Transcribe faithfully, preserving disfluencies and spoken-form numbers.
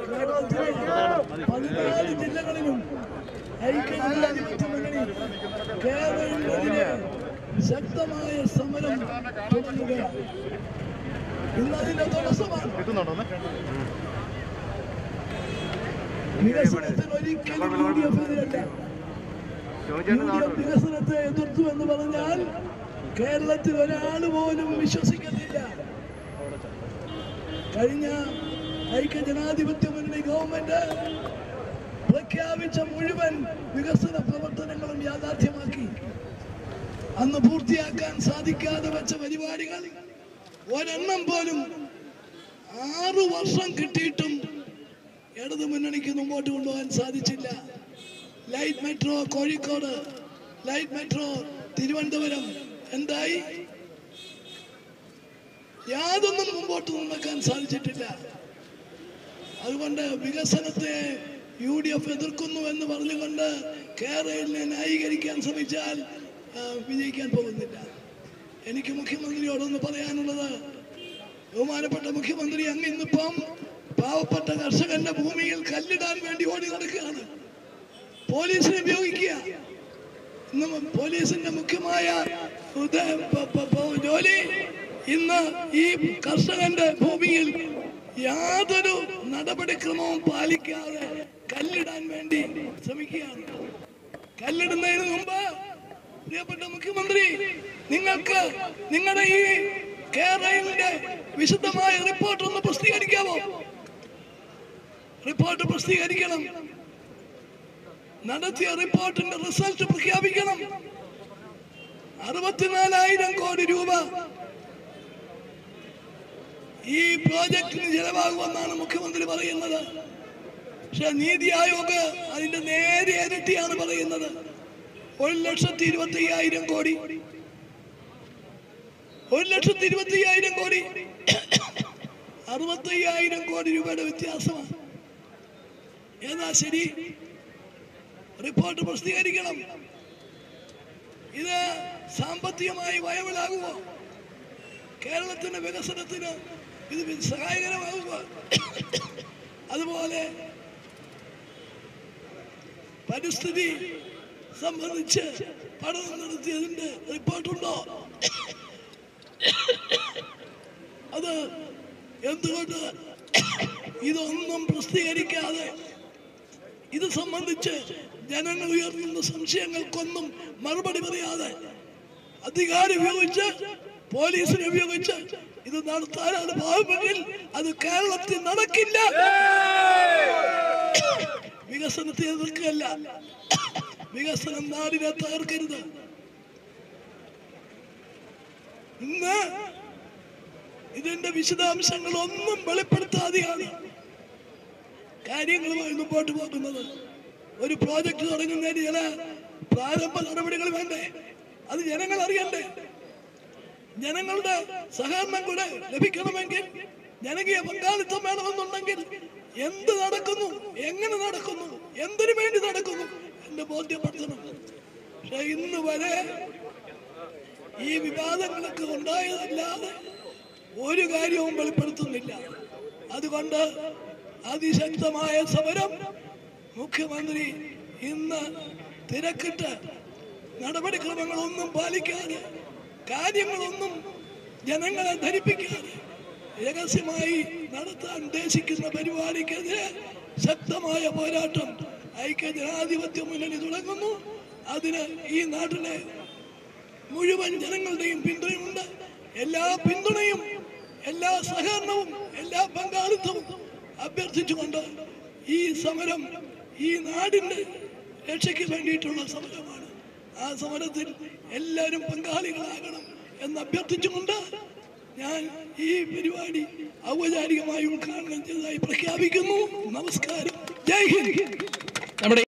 പതിനാല് ജില്ലകളിലും ഐക്യജനാധിപത്യ മുന്നണി കേരളത്തിലെ ശക്തമായ സമരം തുടങ്ങുകയാണ്. ഇന്നതിന്റെ തടസ്സമാണ് വികസനത്തിന് ഒരിക്കലും യു ഡി എഫ് എതിരല്ല. യു ഡി എഫ് വികസനത്തെ എതിർത്തു എന്ന് പറഞ്ഞാൽ കേരളത്തിൽ ഒരാൾ പോലും വിശ്വസിക്കുന്നില്ല. കഴിഞ്ഞ ഐക്യജനാധിപത്യ മുന്നണി ഗവൺമെന്റ് പ്രഖ്യാപിച്ച മുഴുവൻ വികസന പ്രവർത്തനങ്ങളും യാഥാർത്ഥ്യമാക്കി. അന്ന് പൂർത്തിയാക്കാൻ സാധിക്കാതെ വെച്ച പരിപാടികൾ ഒരെണ്ണം പോലും ആറു വർഷം കിട്ടിയിട്ടും ഇടതു മുന്നണിക്ക് മുമ്പോട്ട് കൊണ്ടുപോകാൻ സാധിച്ചില്ല. Light metro Kozhikode, light metro Thiruvananthapuram എന്തായി? യാതൊന്നും മുമ്പോട്ട് കൊണ്ടുവെക്കാൻ സാധിച്ചിട്ടില്ല. അതുകൊണ്ട് വികസനത്തെ യു ഡി എഫ് എതിർക്കുന്നു എന്ന് പറഞ്ഞുകൊണ്ട് കേരളത്തിനെ ന്യായീകരിക്കാൻ ശ്രമിച്ചാൽ വിജയിക്കാൻ പോകുന്നില്ല. എനിക്ക് മുഖ്യമന്ത്രിയോടൊന്ന് പറയാനുള്ളത്, ബഹുമാനപ്പെട്ട മുഖ്യമന്ത്രി, അങ്ങ് ഇന്നിപ്പം പാവപ്പെട്ട കർഷകന്റെ ഭൂമിയിൽ കല്ലിടാൻ വേണ്ടി ഓടി നടക്കുകയാണ്. പോലീസിനെ ഉപയോഗിക്കുക. ഇന്ന് പോലീസിന്റെ മുഖ്യമായ ജോലി ഇന്ന് ഈ കർഷകന്റെ ഭൂമിയിൽ യാതൊരു നടപടിക്രമവും പാലിക്കാതെ കല്ലിടാൻ വേണ്ടി ശ്രമിക്കുകയാണ്. കല്ലിടുന്നതിന് മുമ്പ് പ്രിയപ്പെട്ട മുഖ്യമന്ത്രി, നിങ്ങൾക്ക് നിങ്ങളുടെ ഈ കേരളത്തിന്റെ വിശദമായ റിപ്പോർട്ട് ഒന്ന് പ്രസിദ്ധീകരിക്കാമോ? റിപ്പോർട്ട് പ്രസിദ്ധീകരിക്കണം. നടത്തിയ റിപ്പോർട്ടിന്റെ റിസൾട്ട് പ്രഖ്യാപിക്കണം. അറുപത്തിനാലായിരം കോടി രൂപ ഈ പ്രോജക്റ്റിന് ചെലവാകുമെന്നാണ് മുഖ്യമന്ത്രി പറയുന്നത്. പക്ഷെ നീതി ആയോഗ് അതിന്റെ നേരെ ഇരട്ടിയാണ് പറയുന്നത്. ഒരു ലക്ഷത്തി ഇരുപത്തി അയ്യായിരം കോടി ഒരു ലക്ഷത്തി ഇരുപത്തി അയ്യായിരം കോടി അറുപത്തി അയ്യായിരം കോടി രൂപയുടെ വ്യത്യാസമാണ്. ഏതാ ശരി? റിപ്പോർട്ട് പ്രസിദ്ധീകരിക്കണം. ഇത് സാമ്പത്തികമായി വയബിളാകുമോ? കേരളത്തിന്റെ വികസനത്തിന് ഇത് സഹായകരമാകുമോ? അതുപോലെ പരിസ്ഥിതി സംബന്ധിച്ച് പഠനം നടത്തിയതിന്റെ റിപ്പോർട്ടുണ്ടോ? അത് എന്തുകൊണ്ട് ഇതൊന്നും പ്രസിദ്ധീകരിക്കാതെ ഇത് സംബന്ധിച്ച് ജനങ്ങൾ ഉയർത്തുന്ന സംശയങ്ങൾക്കൊന്നും മറുപടി പറയാതെ അധികാരം ഉപയോഗിച്ച് പോലീസിനെ ഉപയോഗിച്ച് ഇത് നടത്താനാണ് ഭാവമെങ്കിൽ അത് കേരളത്തിൽ നടക്കില്ല. വികസനത്തെ എതിർക്കല്ല, വികസനം നാടിനെ തകർക്കരുത്. ഇന്ന് ഇതിന്റെ വിശദാംശങ്ങളൊന്നും വെളിപ്പെടുത്താതെയാണ് കാര്യങ്ങളുമായി മുമ്പോട്ട് പോകുന്നത്. ഒരു പ്രോജക്ട് തുടങ്ങുന്നതിന് ചില പ്രാരംഭ നടപടികൾ വേണ്ടേ? അത് ജനങ്ങൾ അറിയണ്ടേ? ജനങ്ങളുടെ സഹകരണം കൂടെ ലഭിക്കണമെങ്കിൽ, ജനകീയ പങ്കാളിത്തം വേണമെന്നുണ്ടെങ്കിൽ എന്ത് നടക്കുന്നു, എങ്ങനെ നടക്കുന്നു, എന്തിനു വേണ്ടി നടക്കുന്നു എന്ന് ബോധ്യപ്പെടുത്തണം. പക്ഷെ ഇന്ന് വരെ ഈ വിവാദങ്ങളൊക്കെ ഉണ്ടായതല്ലാതെ ഒരു കാര്യവും വെളിപ്പെടുത്തുന്നില്ല. അതുകൊണ്ട് അതിശക്തമായ സമരം മുഖ്യമന്ത്രി ഇന്ന് തിരക്കിട്ട് നടപടിക്രമങ്ങളൊന്നും പാലിക്കാതെ, കാര്യങ്ങളൊന്നും ജനങ്ങളെ ധരിപ്പിക്കാതെ രഹസ്യമായി നടത്താൻ ഉദ്ദേശിക്കുന്ന പരിപാടിക്കെതിരെ ശക്തമായ പോരാട്ടം ഐക്യജനാധിപത്യ മുന്നണി തുടങ്ങുന്നു. അതിന് ഈ നാട്ടിലെ മുഴുവൻ ജനങ്ങളുടെയും പിന്തുണയുണ്ട്. എല്ലാ പിന്തുണയും, എല്ലാ സഹകരണവും, എല്ലാ പങ്കാളിത്തവും അഭ്യർത്ഥിച്ചുകൊണ്ട് ഈ സമരം ഈ നാടിന്റെ രക്ഷയ്ക്ക് വേണ്ടിയിട്ടുള്ള സമരമാണ്. ആ സമരത്തിൽ എല്ലാവരും പങ്കാളികളാകണം എന്ന് അഭ്യർത്ഥിച്ചുകൊണ്ട് ഞാൻ ഈ പരിപാടി ഔപചാരികമായി ഉദ്ഘാടനം ചെയ്തതായി പ്രഖ്യാപിക്കുന്നു. നമസ്കാരം. ജയ് ഹിന്ദ്.